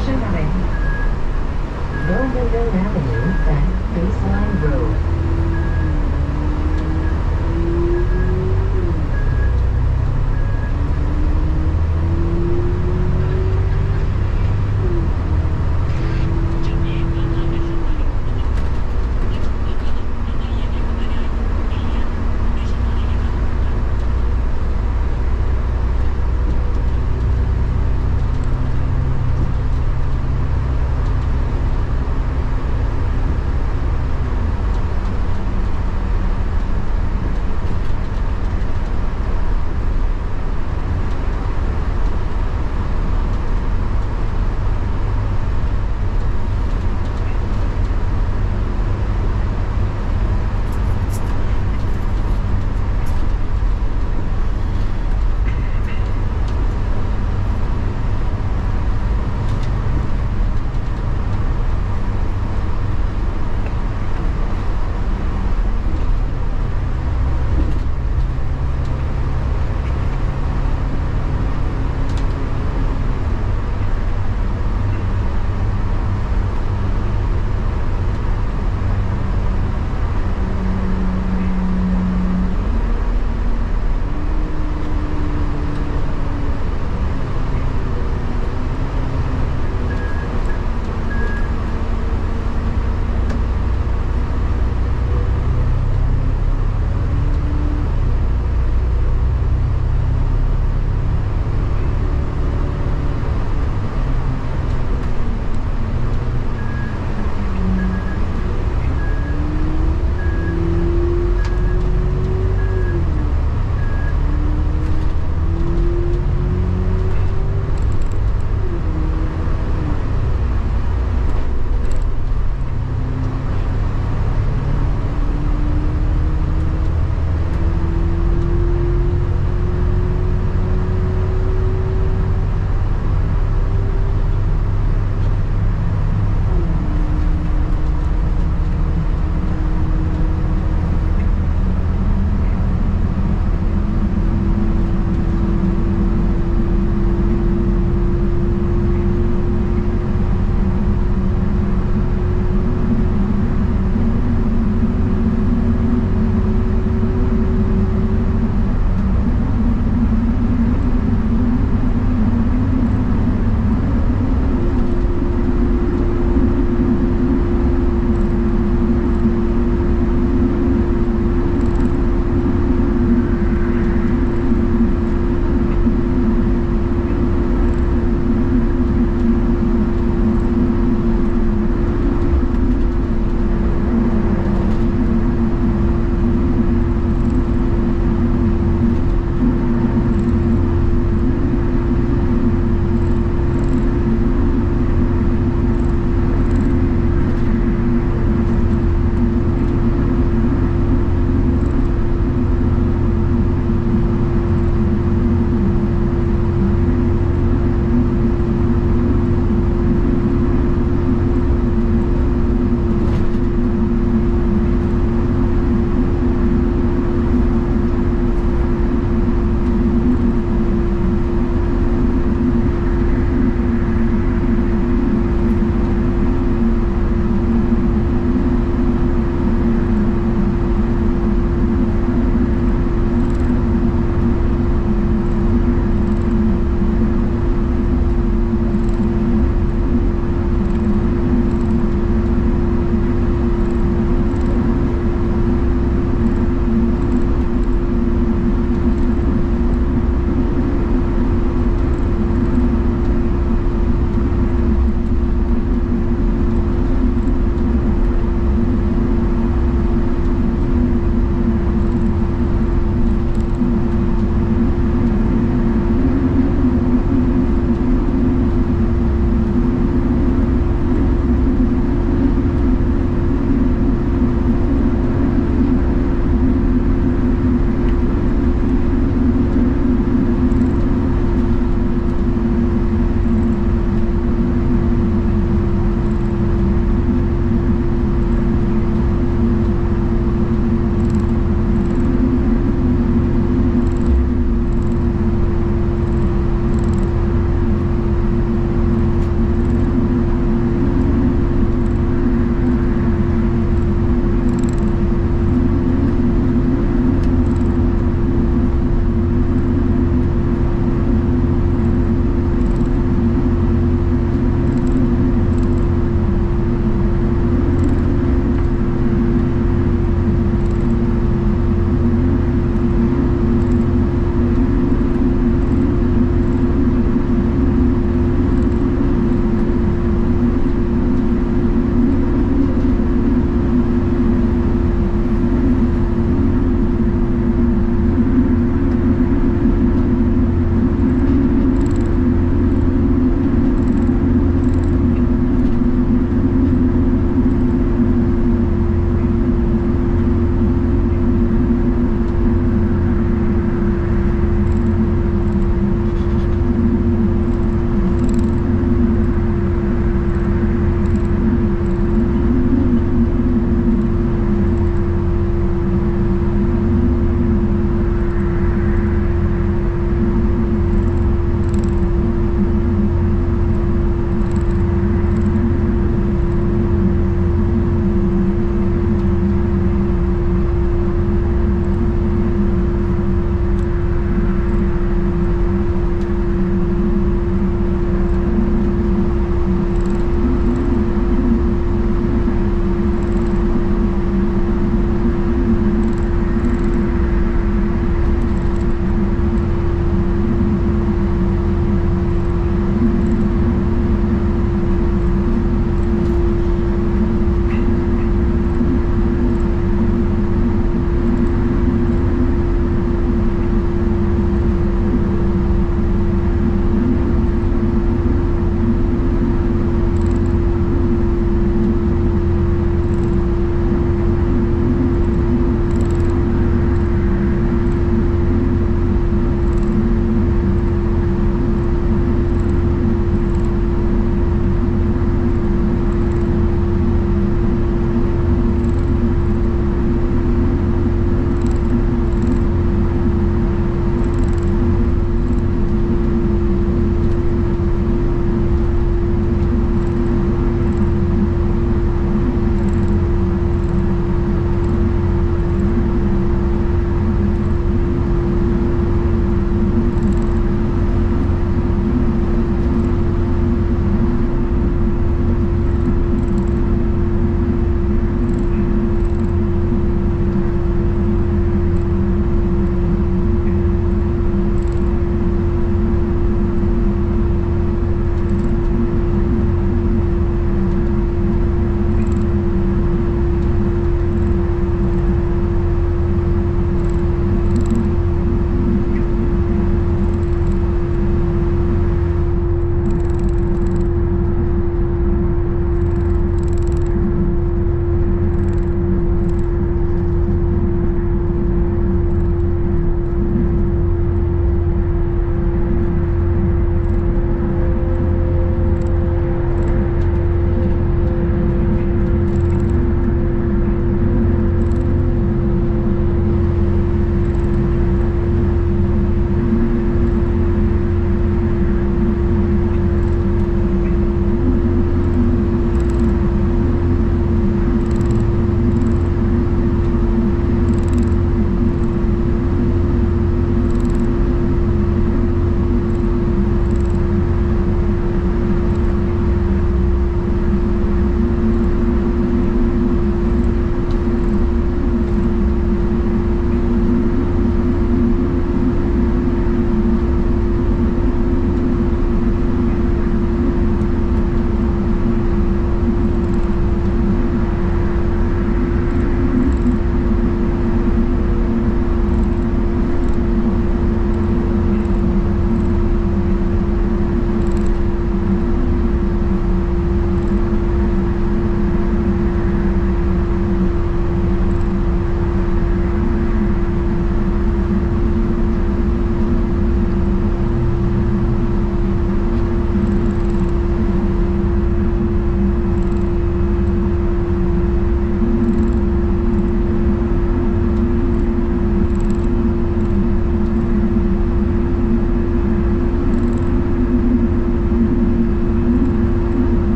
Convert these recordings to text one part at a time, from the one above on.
caution ahead. Belvedere Avenue, back Baseline Road.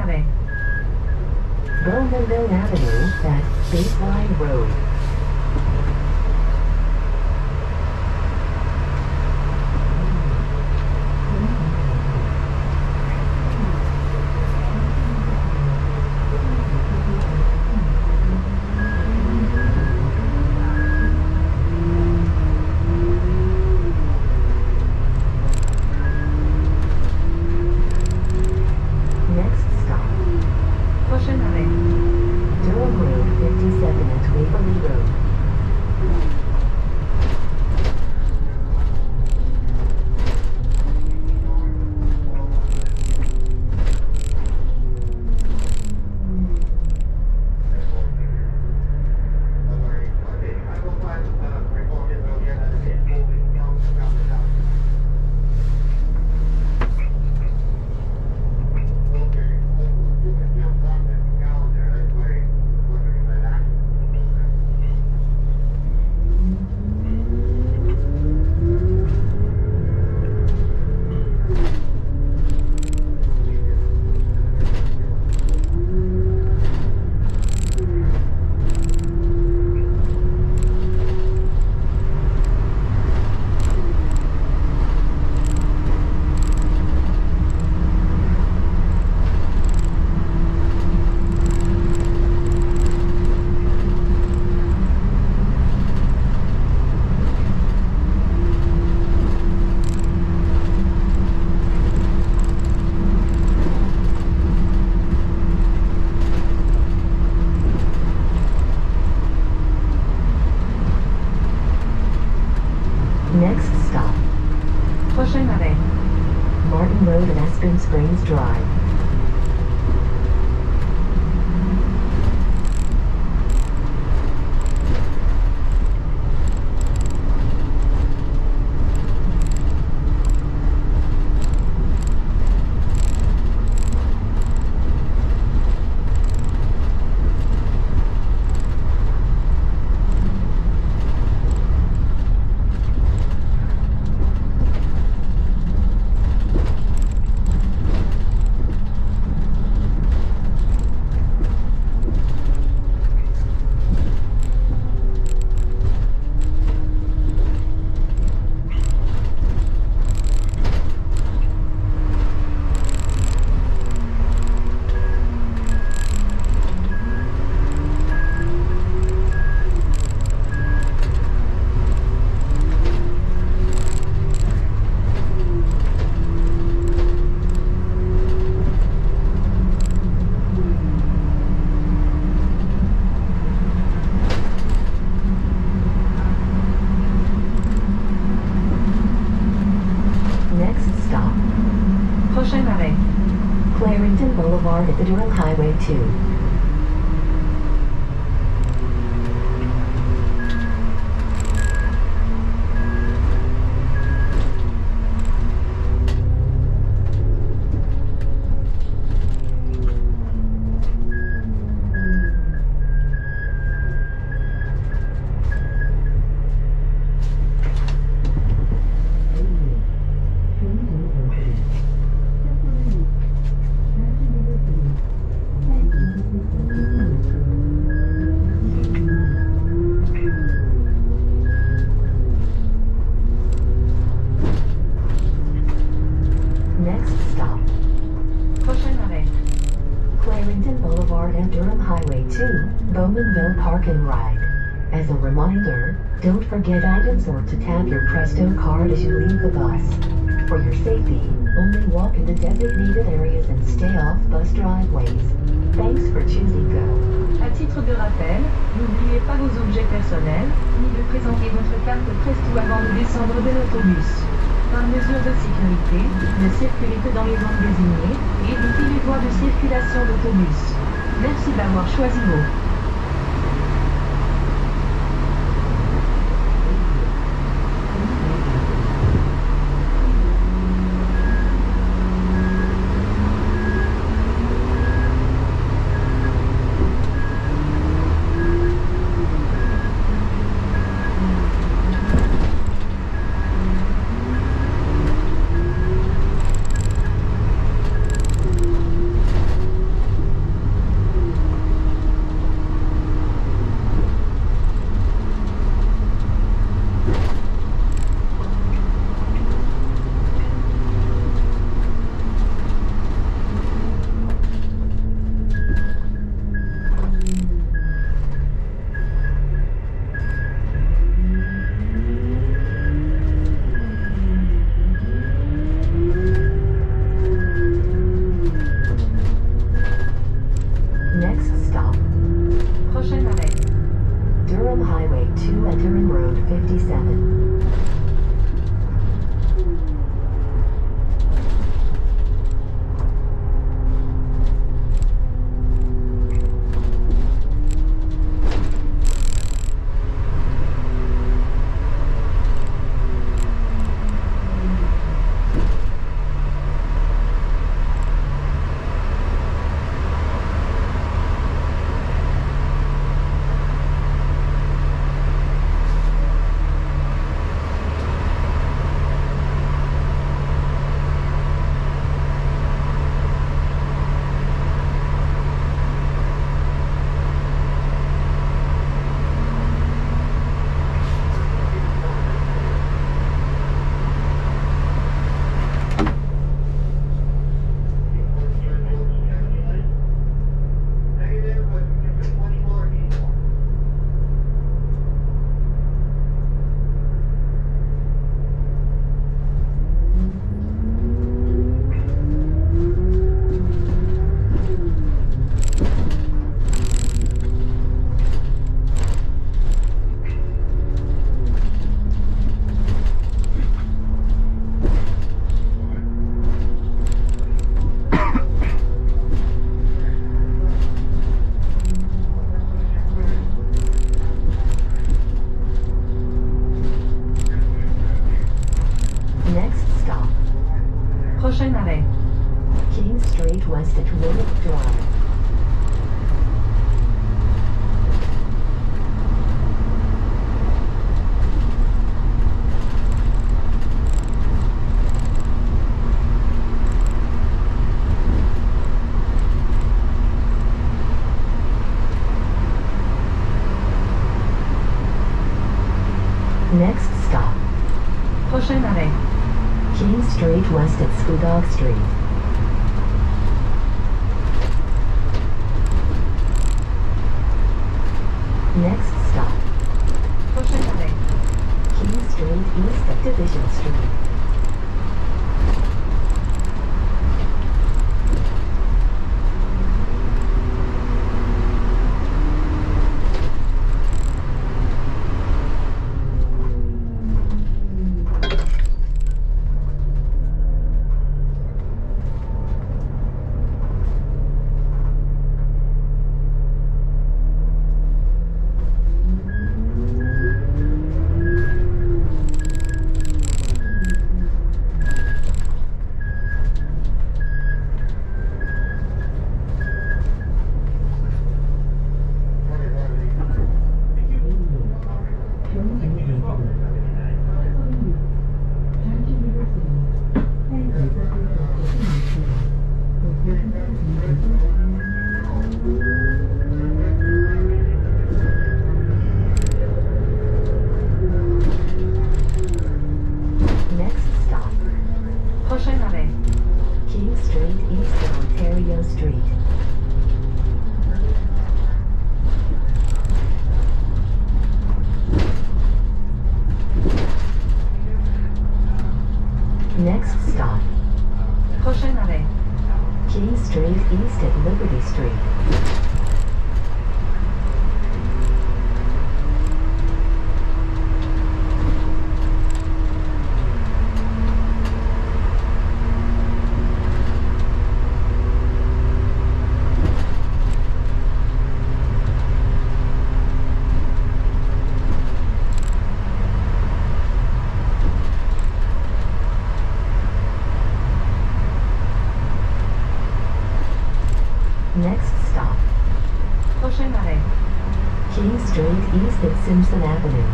arrêt. Bowmanville Avenue at Baseline Road. Next stop, Prochain arrêt. Durham Road 57 at Waverly Road. Next stop, Prochain arrêt. Martin Road and Aspen Springs Drive. Next stop, Prochain arrêt. Clarington Boulevard at the Durham Highway 2. Next stop, Prochain arrêt. Clarington Boulevard and Durham Highway 2, Bowmanville Park and Ride. As a reminder, don't forget items or to tap your Presto card as you leave the bus. For your safety, only walk in the designated areas and stay off bus driveways. Thanks for choosing Go. À titre de rappel, n'oubliez pas vos objets personnels, ni de présenter votre carte Presto avant de descendre de l'autobus. Par mesure de sécurité, ne circulez que dans les zones désignées et évitez les voies de circulation d'autobus. Merci d'avoir choisi Go. Next stop, Prochain arrêt. Durham Highway 2 at Durham Road 57. Prochain arrêt. King Street west at Woodruff Drive. Next stop, Prochain arrêt. King Street west at Spudog Street. Next stop, Prochain arrêt. King Street east at Division Street. Next stop, Prochain arrêt. King Street east at Ontario Street. Next stop, Prochain arrêt. King Street east at Liberty Street. Next stop, Prochain arrêt. King Street east at Simpson Avenue.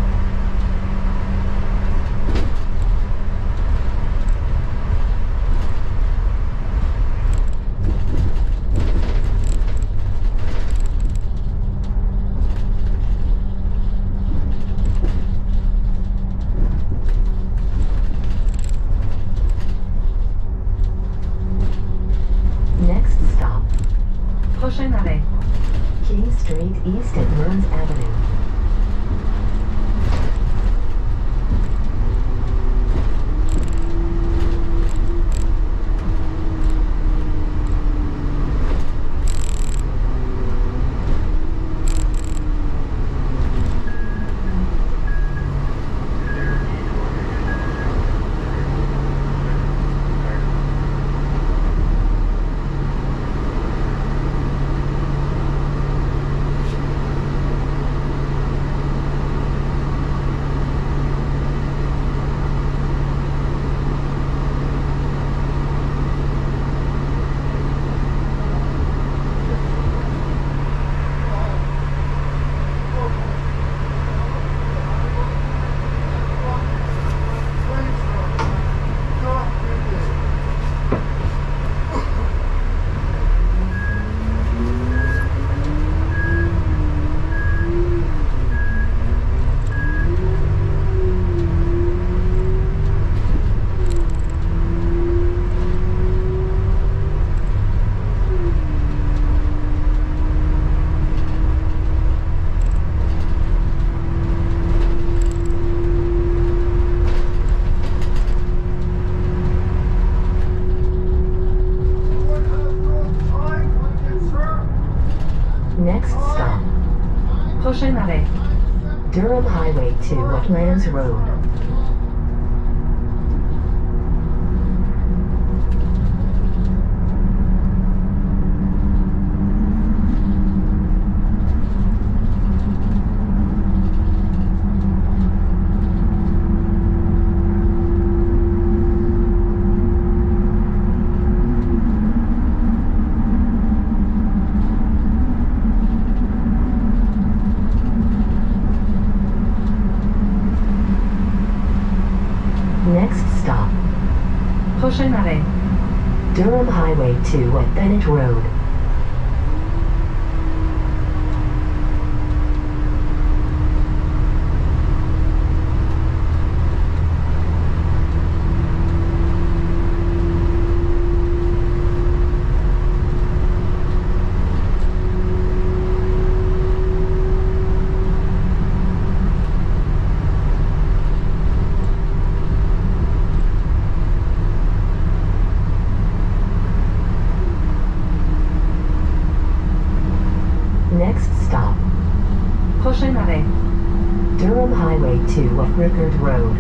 Next stop, Prochain arrêt. King Street east at Burns Avenue. Next stop, Prochain arrêt. Durham Highway 2 Wetlands Road. Next stop, Prochain arrêt. Durham Highway 2 at Bennett Road. Next stop, Prochain arrêt. Durham Highway 2 at Rickard Road.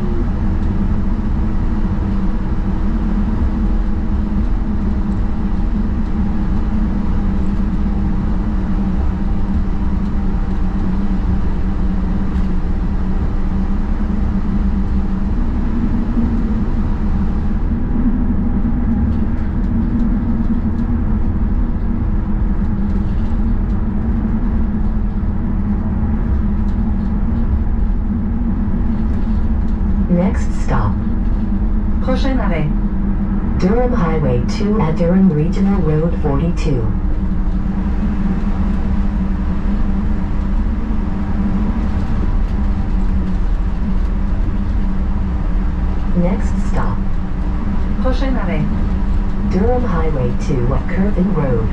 Next stop, Prochain arrêt. Durham Highway 2 at Durham Regional Road 42. Next stop, Prochain arrêt. Durham Highway 2 at Curving Road.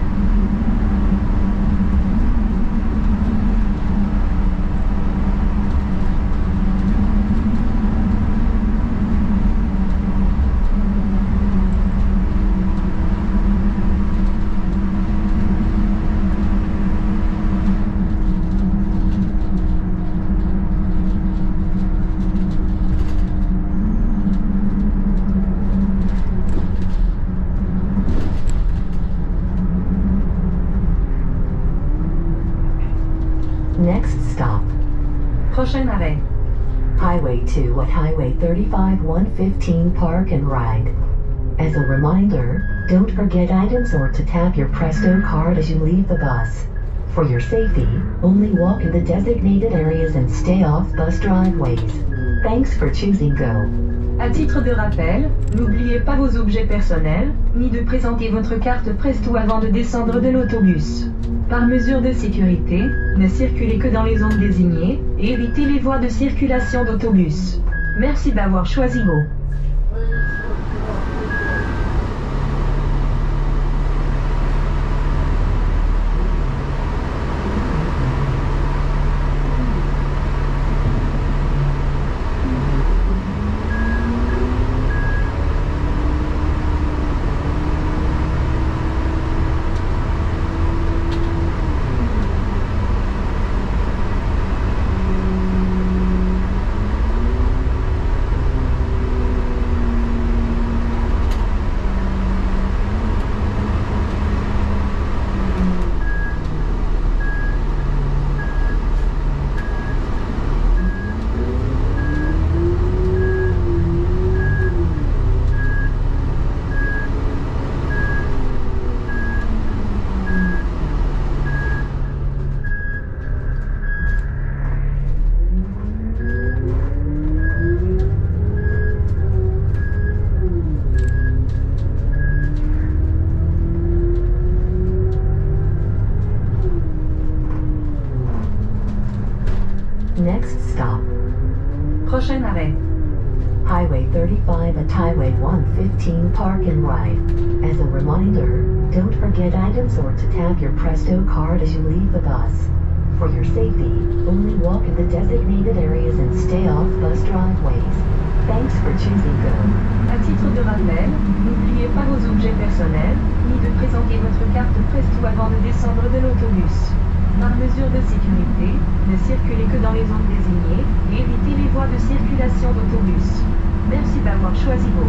Next stop, Prochain arrêt. Highway 2 at Highway 35 115 Park and Ride. As a reminder, don't forget items or to tap your Presto card as you leave the bus. For your safety, only walk in the designated areas and stay off bus driveways. Thanks for choosing Go. À titre de rappel, n'oubliez pas vos objets personnels, ni de présenter votre carte Presto avant de descendre de l'autobus. Par mesure de sécurité, ne circulez que dans les zones désignées, et évitez les voies de circulation d'autobus. Merci d'avoir choisi Go. Next stop, Prochain arrêt. Highway 35 at Highway 115 Park and Ride. As a reminder, don't forget items or to tap your Presto card as you leave the bus. For your safety, only walk in the designated areas and stay off bus driveways. Thanks for choosing Go. À titre de rappel, n'oubliez pas vos objets personnels, ni de présenter votre carte Presto avant de descendre de l'autobus. les zones désignées et évitez les voies de circulation d'autobus. Merci d'avoir choisi Go.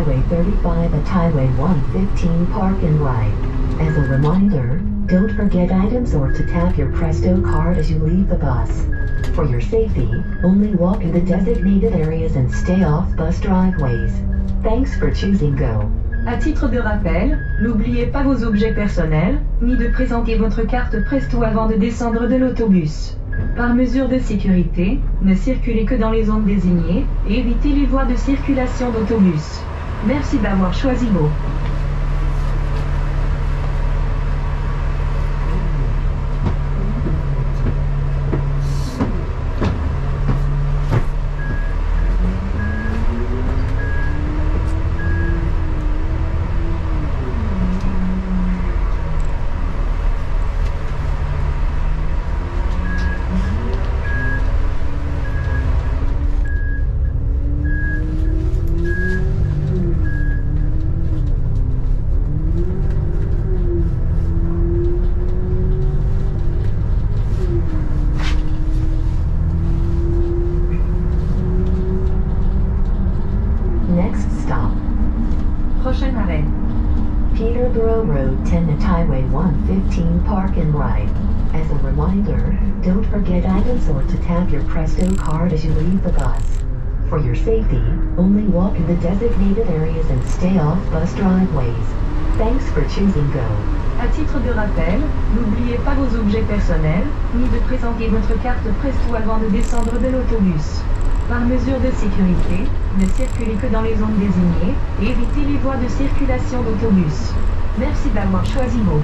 Highway 35 at Highway 115 Park and Ride. As a reminder, don't forget items or to tap your Presto card as you leave the bus. For your safety, only walk in the designated areas and stay off bus driveways. Thanks for choosing Go. À titre de rappel, n'oubliez pas vos objets personnels, ni de présenter votre carte Presto avant de descendre de l'autobus. Par mesure de sécurité, ne circulez que dans les zones désignées, et évitez les voies de circulation d'autobus. Merci d'avoir choisi Go. Next stop, Prochain arrêt. Peterborough Road 10 at Highway 115 Park and Ride. As a reminder, don't forget items or to tap your Presto card as you leave the bus. For your safety, only walk in the designated areas and stay off bus driveways. Thanks for choosing Go. À titre de rappel, n'oubliez pas vos objets personnels, ni de présenter votre carte Presto avant de descendre de l'autobus. Par mesure de sécurité, ne circulez que dans les zones désignées, et évitez les voies de circulation d'autobus. Merci d'avoir choisi Go.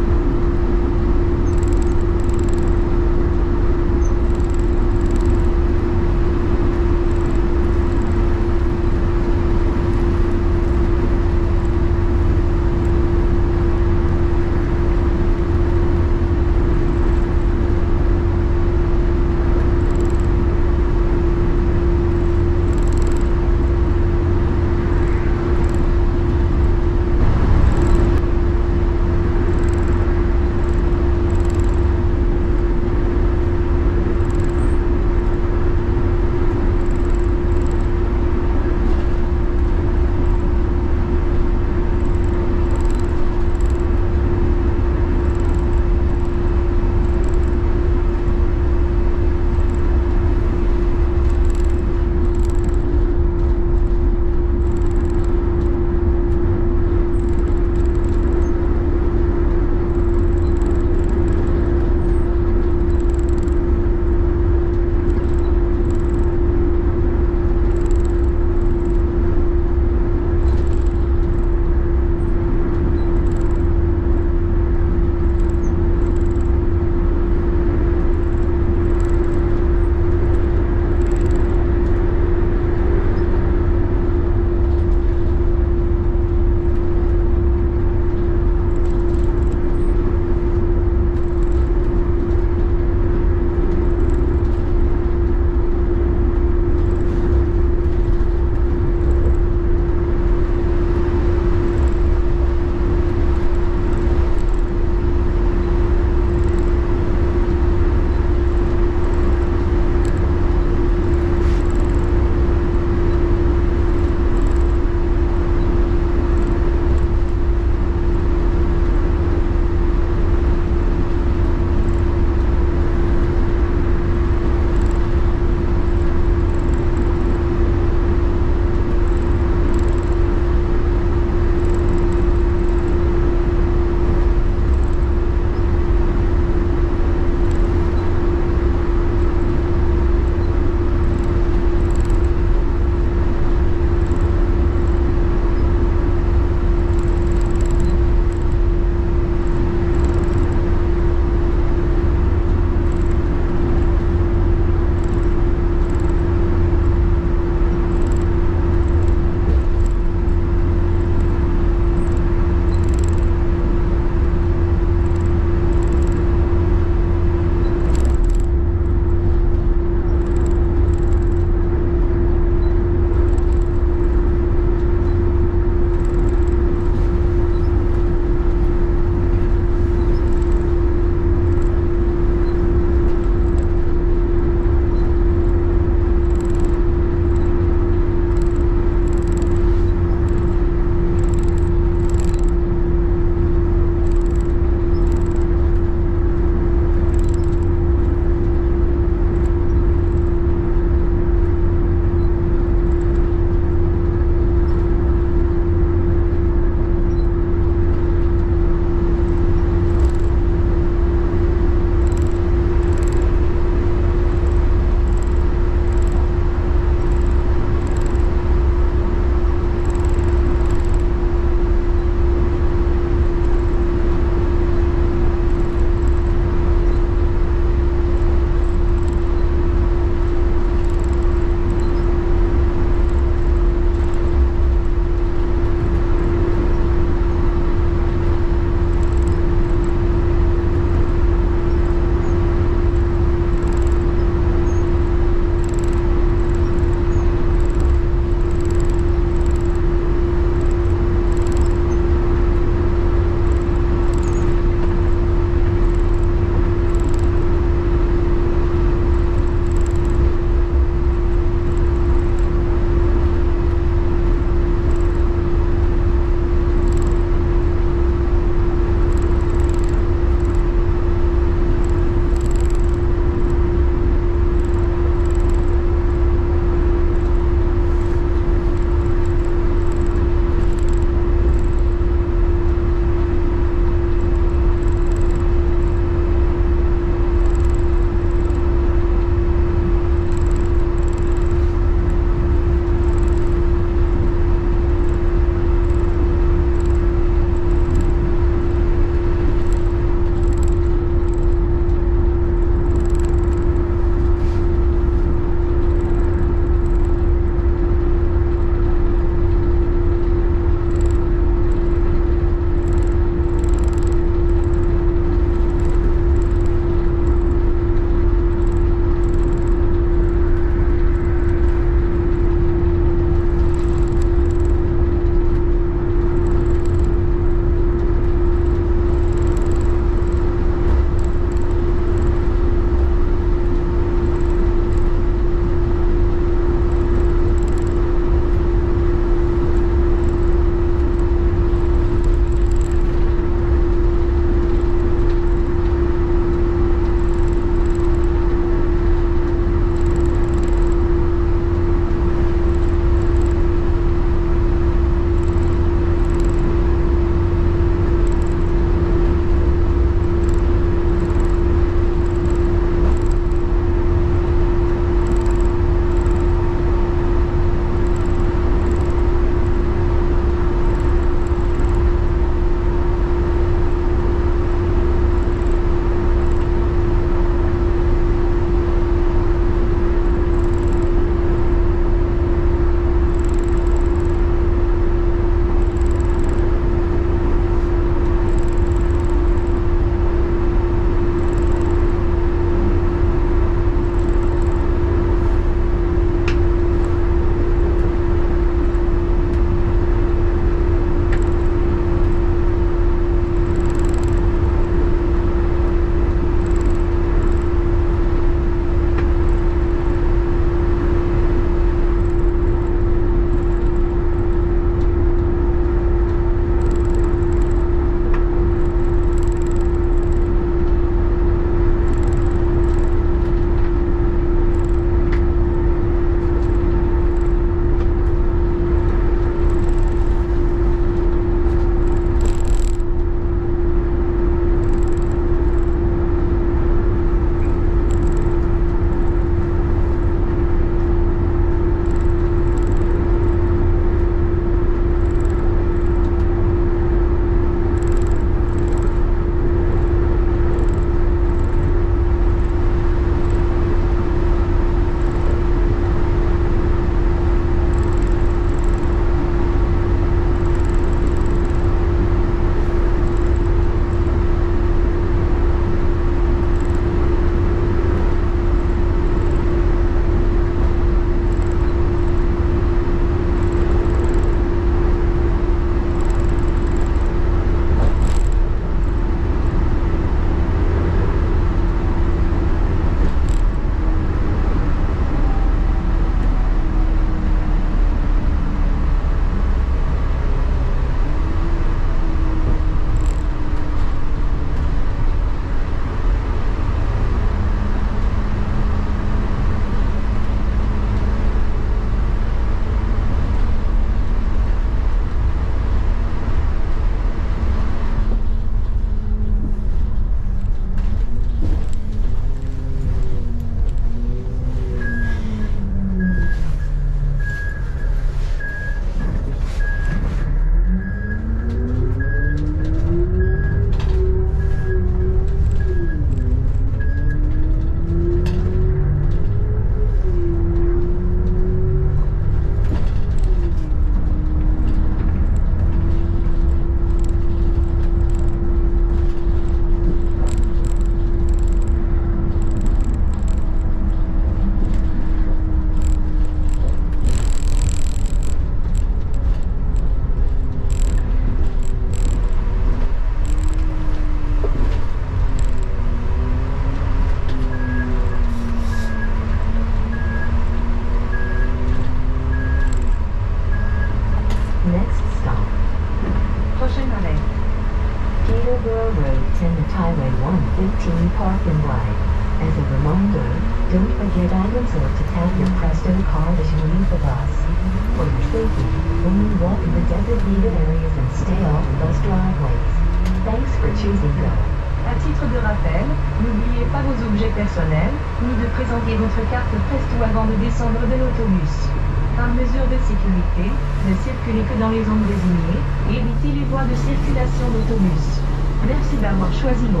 15 Park and Ride. As a reminder, don't forget items or to tap your Presto card as you leave the bus. For your safety, only walk in the designated areas and stay off bus driveways. Thanks for choosing Go. À titre de rappel, n'oubliez pas vos objets personnels, ni de présenter votre carte Presto avant de descendre de l'autobus. Par mesure de sécurité, ne circulez que dans les zones désignées, et évitez les voies de circulation d'autobus. Merci d'avoir choisi Go.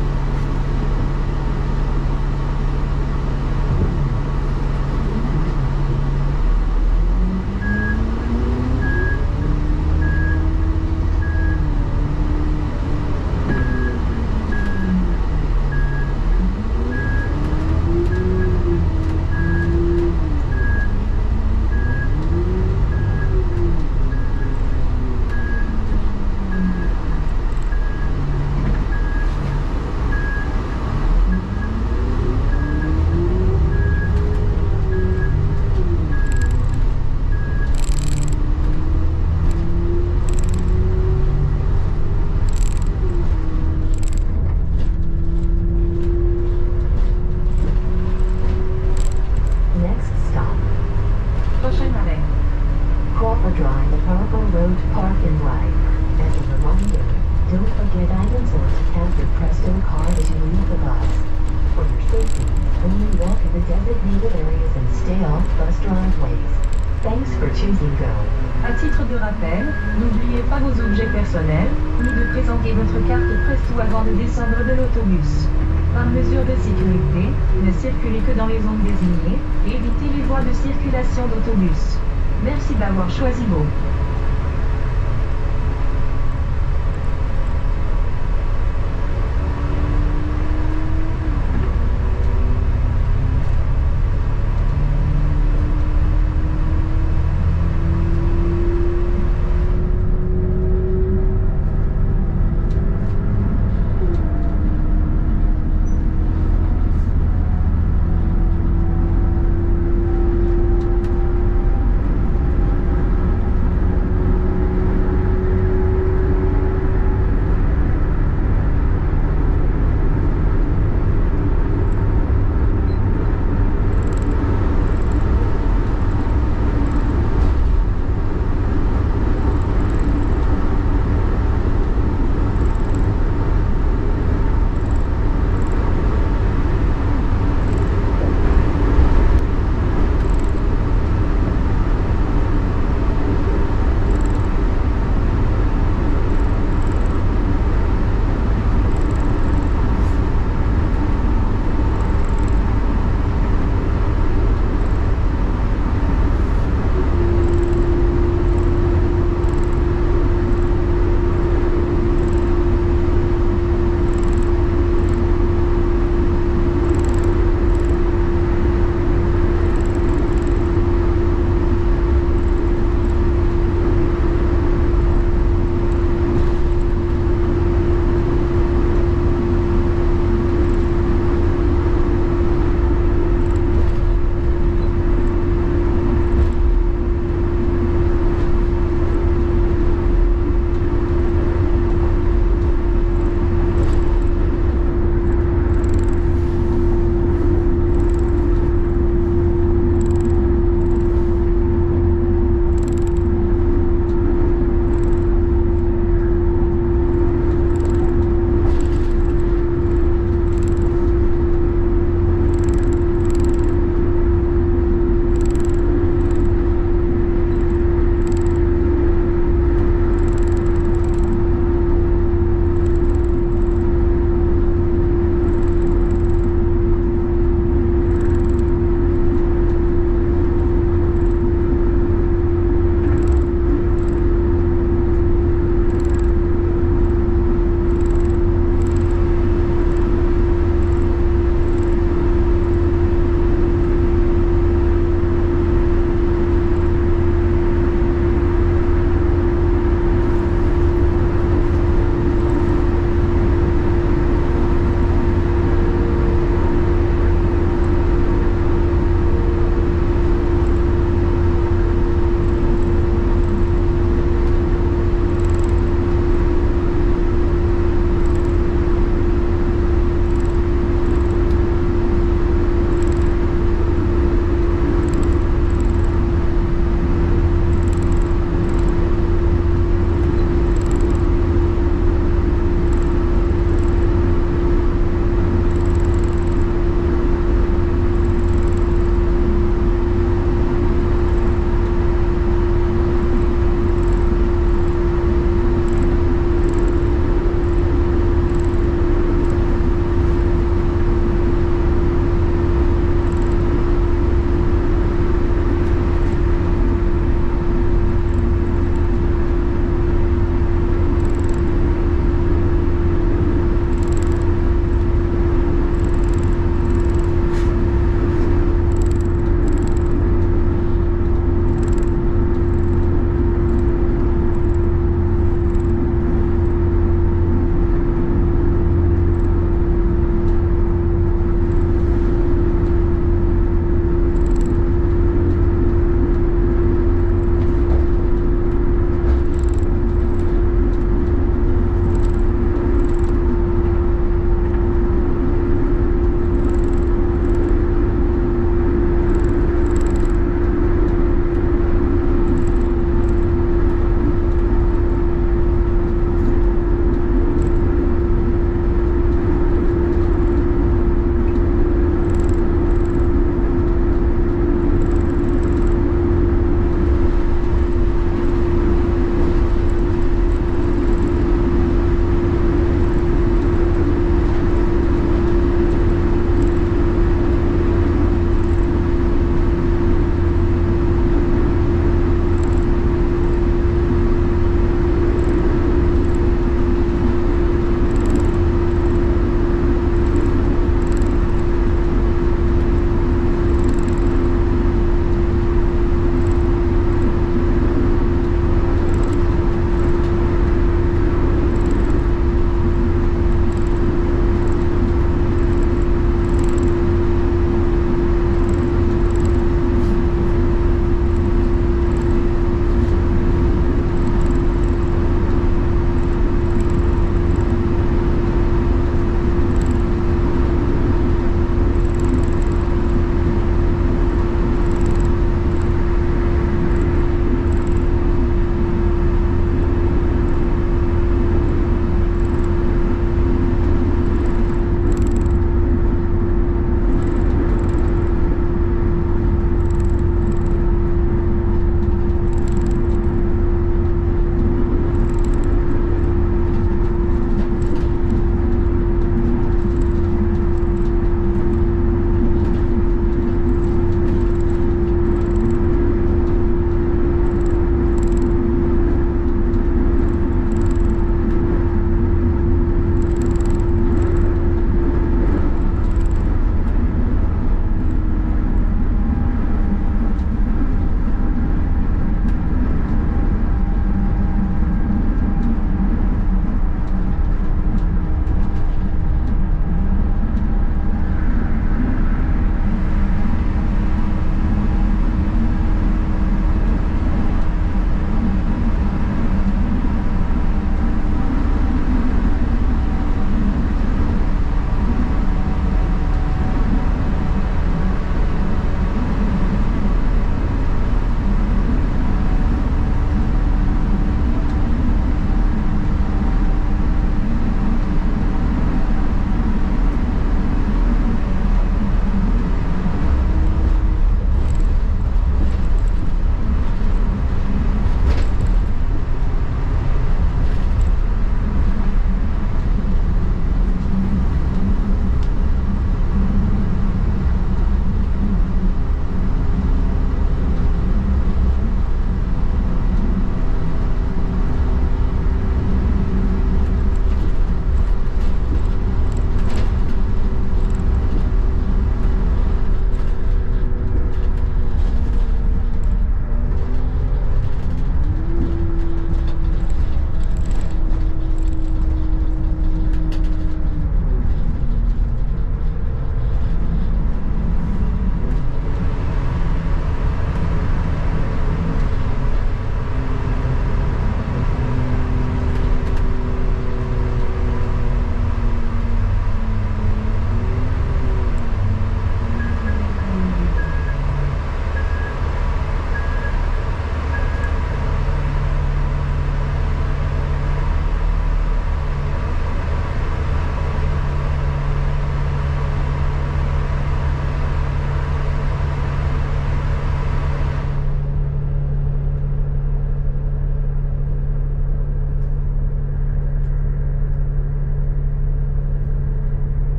À titre de rappel, n'oubliez pas vos objets personnels, ni de présenter votre carte Presto avant de descendre de l'autobus. Par mesure de sécurité, ne circulez que dans les zones désignées, et évitez les voies de circulation d'autobus. Merci d'avoir choisi Go.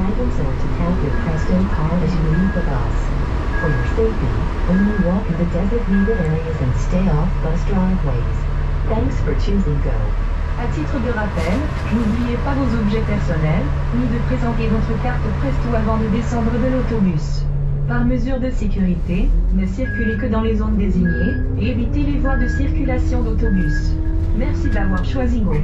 items or to tap your Presto card as you leave the bus. For your safety, only walk in the designated areas and stay off bus driveways. Thanks for choosing Go. À titre de rappel, n'oubliez pas vos objets personnels, ni de présenter votre carte Presto avant de descendre de l'autobus. Par mesure de sécurité, ne circulez que dans les zones désignées, et évitez les voies de circulation d'autobus. Merci d'avoir choisi Go.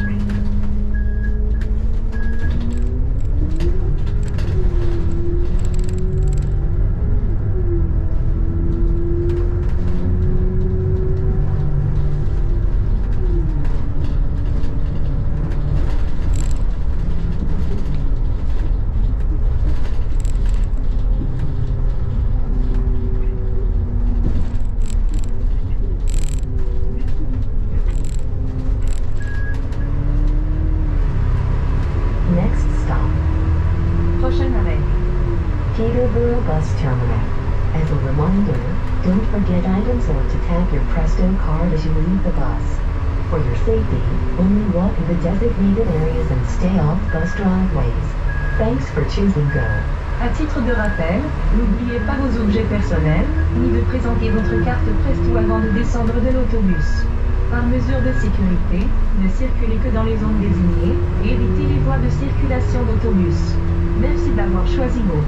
Next stop, Prochain arrêt. Peterborough Bus Terminal. As a reminder, don't forget items or to tap your Presto card as you leave the bus. For your safety, only walk in the designated areas and stay off bus driveways. Thanks for choosing Go. À titre de rappel, n'oubliez pas vos objets personnels, ni de présenter votre carte Presto avant de descendre de l'autobus. Par mesure de sécurité, ne circulez que dans les zones désignées, et évitez les voies de circulation d'autobus. Merci d'avoir choisi Go.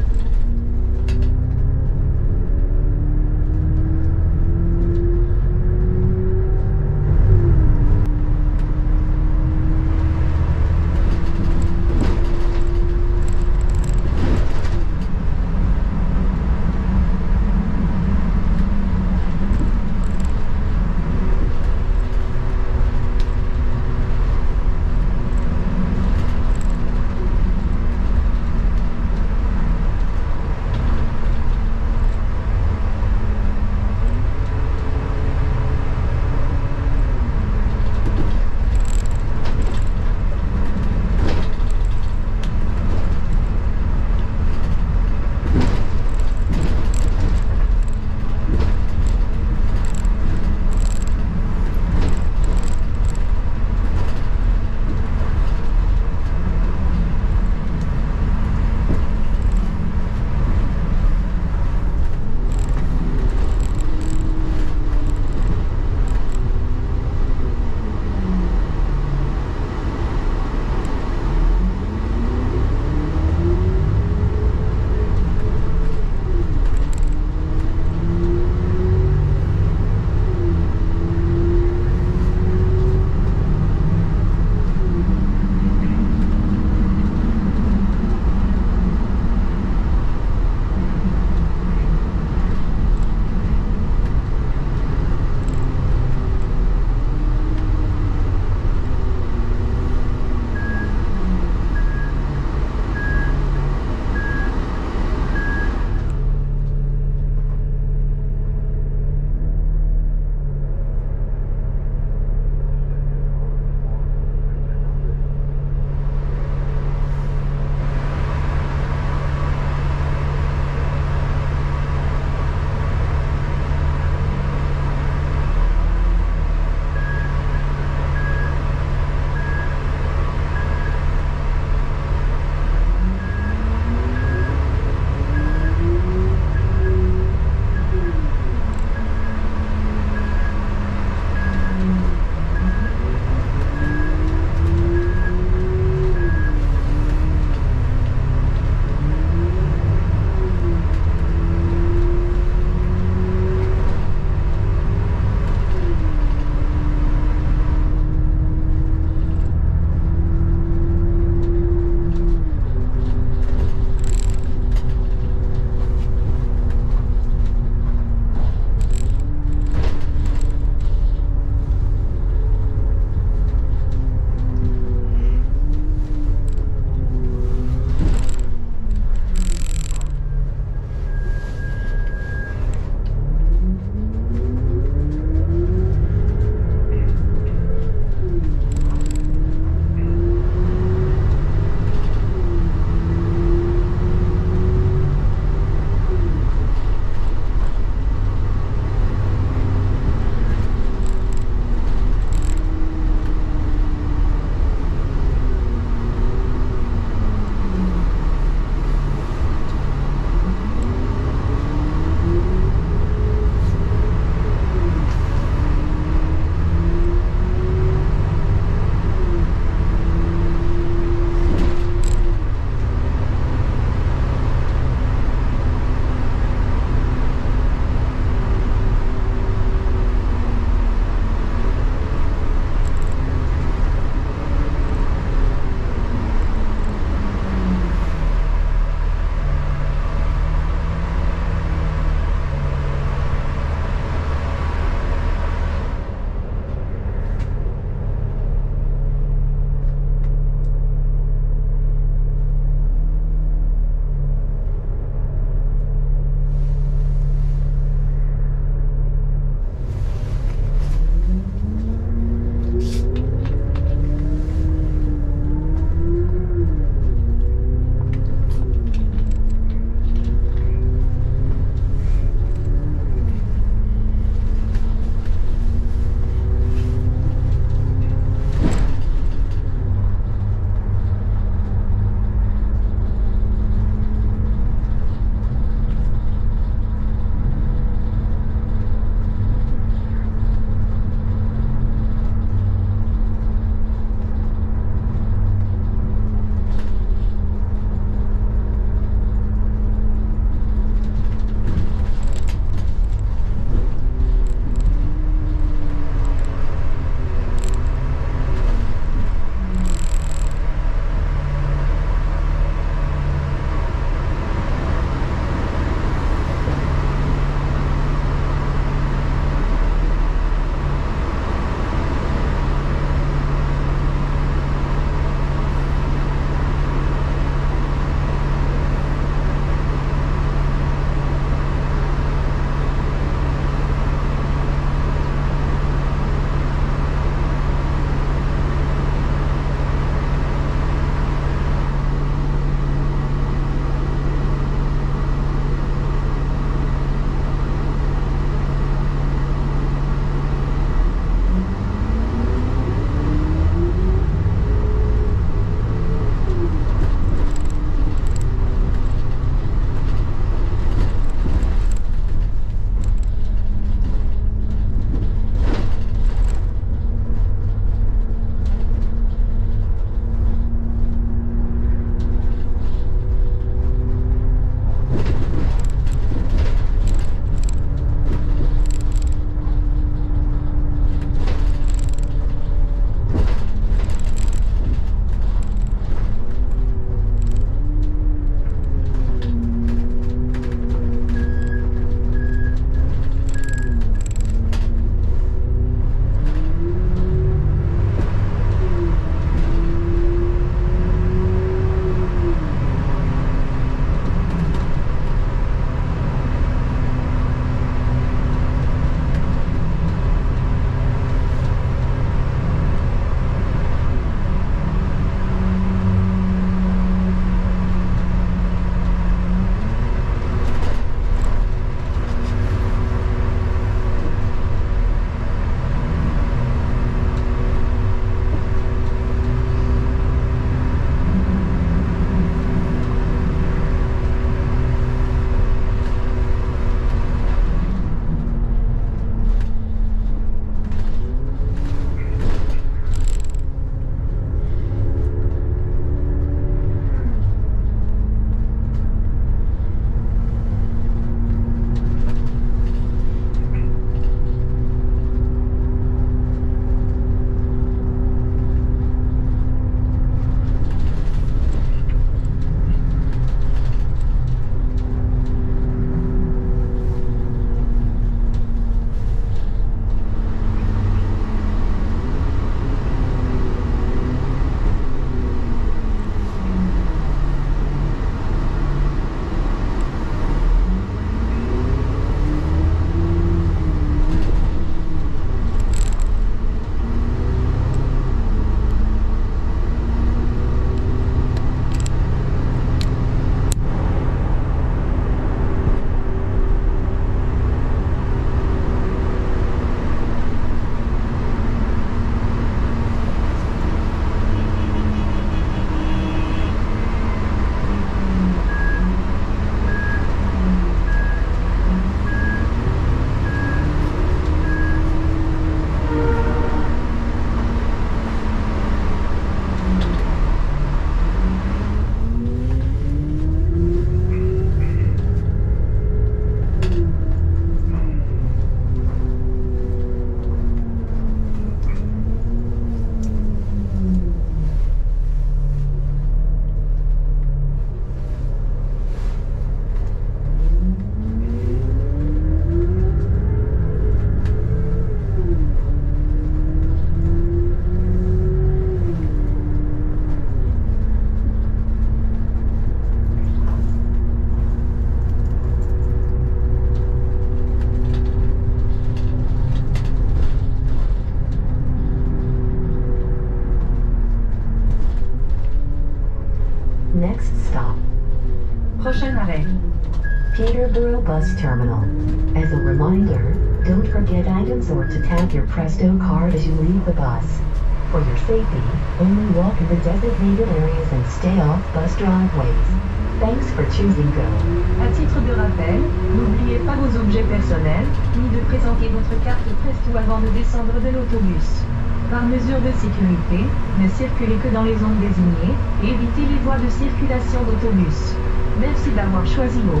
bus terminal. As a reminder, don't forget items or to tap your Presto card as you leave the bus. For your safety, only walk in the designated areas and stay off bus driveways. Thanks for choosing Go. À titre de rappel, n'oubliez pas vos objets personnels, ni de présenter votre carte Presto avant de descendre de l'autobus. Par mesure de sécurité, ne circulez que dans les zones désignées, et évitez les voies de circulation d'autobus. Merci d'avoir choisi Go.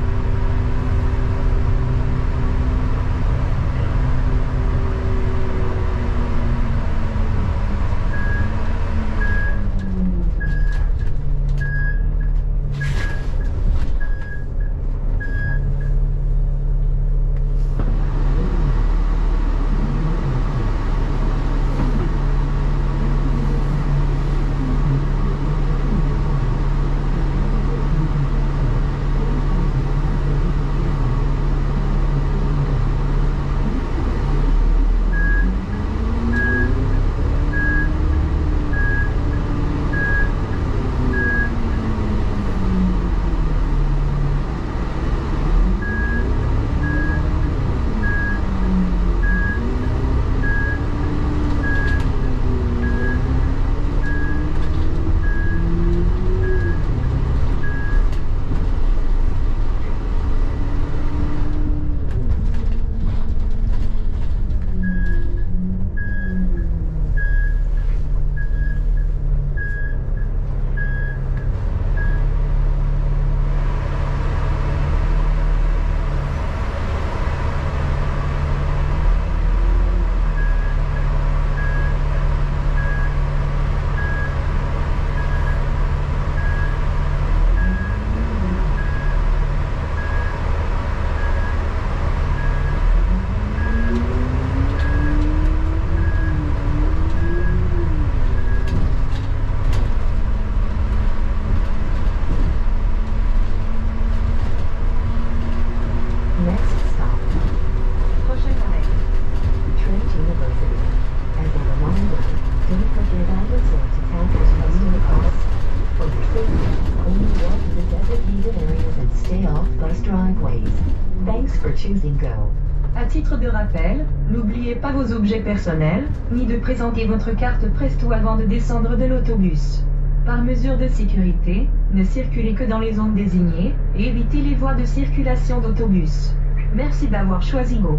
Choosing Go. À titre de rappel, n'oubliez pas vos objets personnels, ni de présenter votre carte Presto avant de descendre de l'autobus. Par mesure de sécurité, ne circulez que dans les zones désignées, et évitez les voies de circulation d'autobus. Merci d'avoir choisi Go.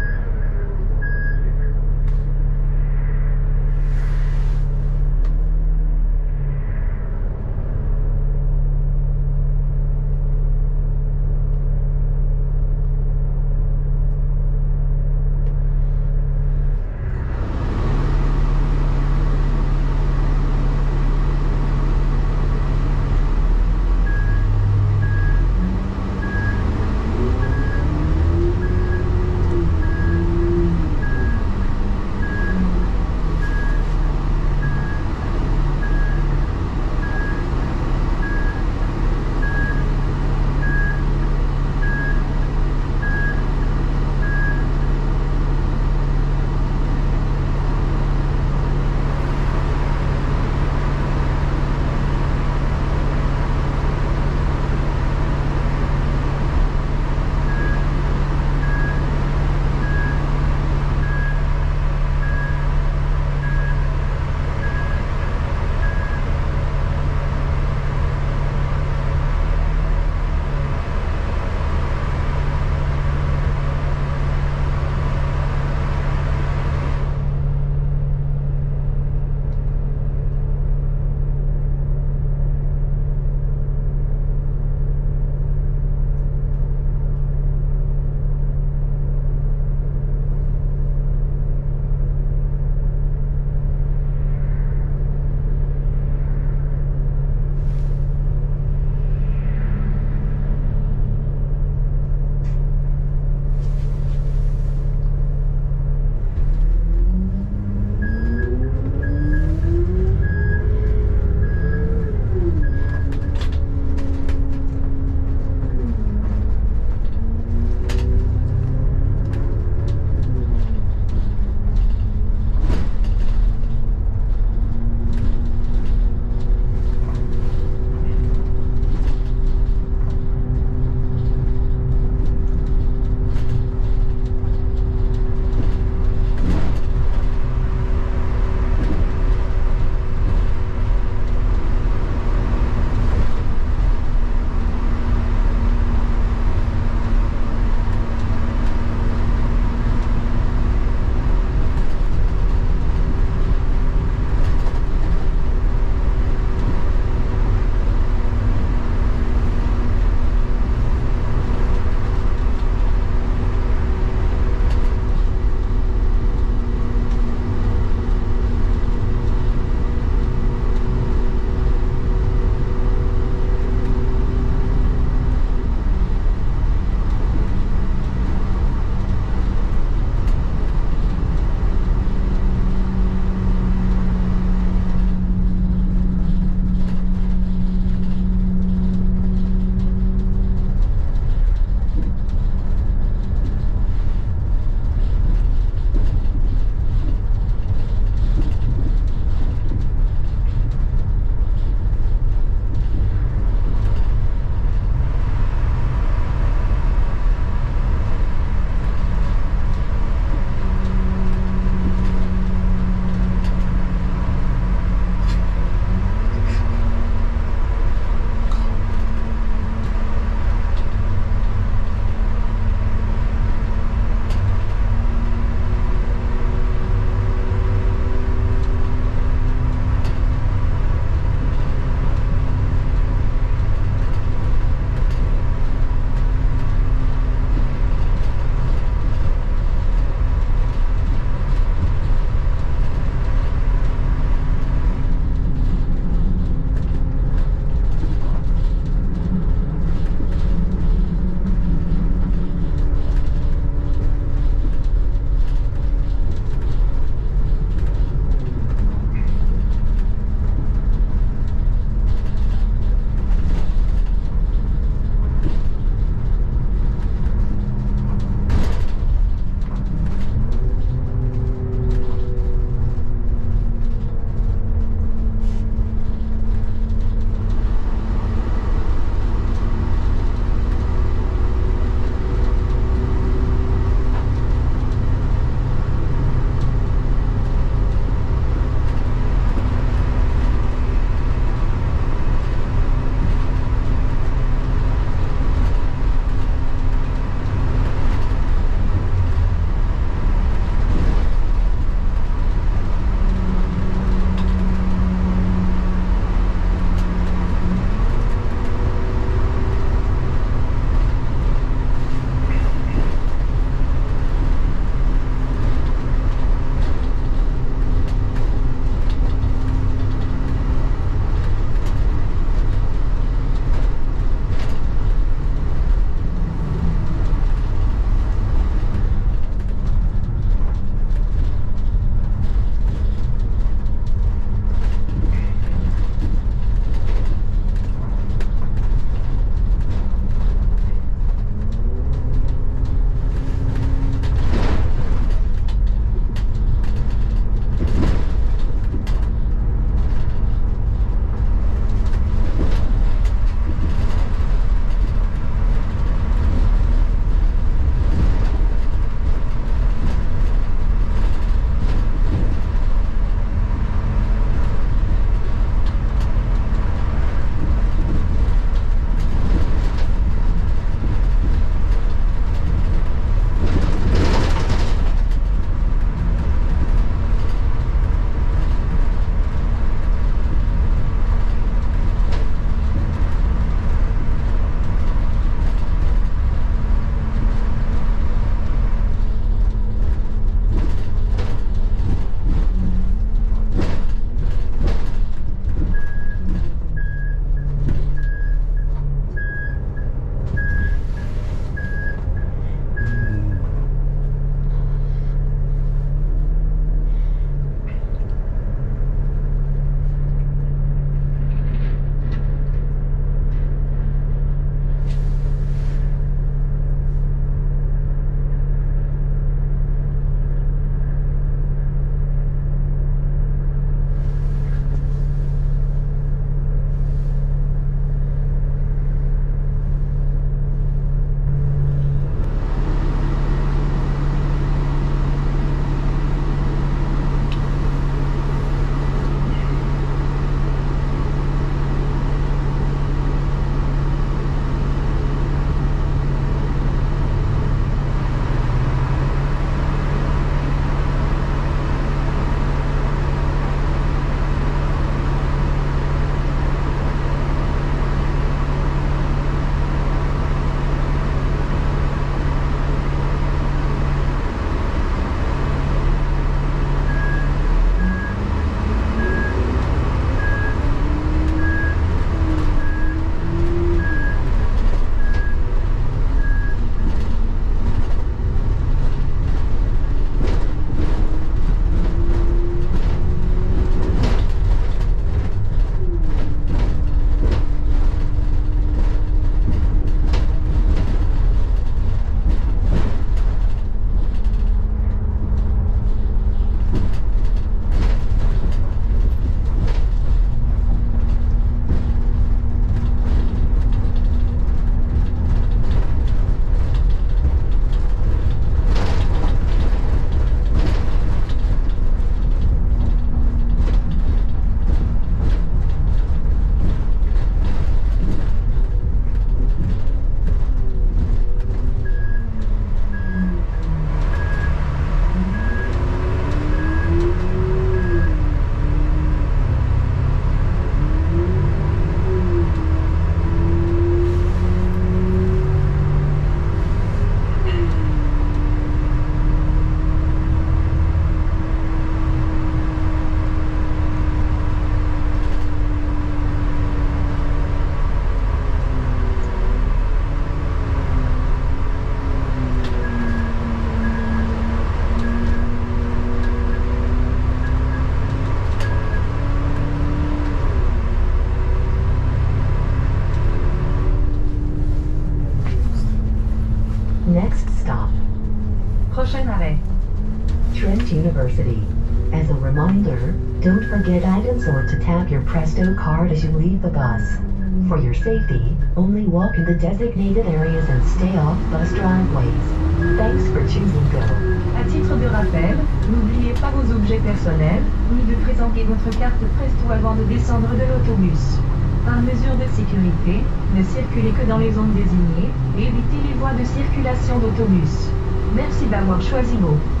University. As a reminder, don't forget items or to tap your Presto card as you leave the bus. For your safety, only walk in the designated areas and stay off bus driveways. Thanks for choosing Go. À titre de rappel, n'oubliez pas vos objets personnels, ni de présenter votre carte Presto avant de descendre de l'autobus. Par mesure de sécurité, ne circulez que dans les zones désignées, et évitez les voies de circulation d'autobus. Merci d'avoir choisi Go.